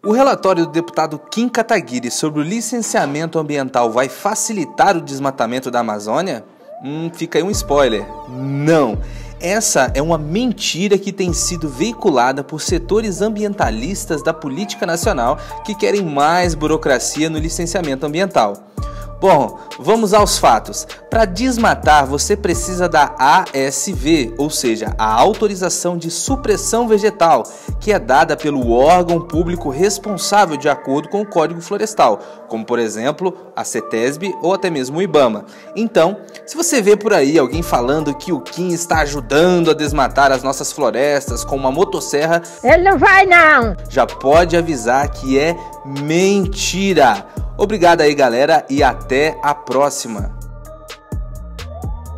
O relatório do deputado Kim Kataguiri sobre o licenciamento ambiental vai facilitar o desmatamento da Amazônia? Fica aí um spoiler. Não! Essa é uma mentira que tem sido veiculada por setores ambientalistas da política nacional que querem mais burocracia no licenciamento ambiental. Bom, vamos aos fatos. Para desmatar, você precisa da ASV, ou seja, a Autorização de Supressão Vegetal, que é dada pelo órgão público responsável de acordo com o Código Florestal, como por exemplo a CETESB ou até mesmo o IBAMA. Então, se você vê por aí alguém falando que o Kim está ajudando a desmatar as nossas florestas com uma motosserra, ele não vai não! Já pode avisar que é mentira! Obrigado aí, galera, e até a próxima!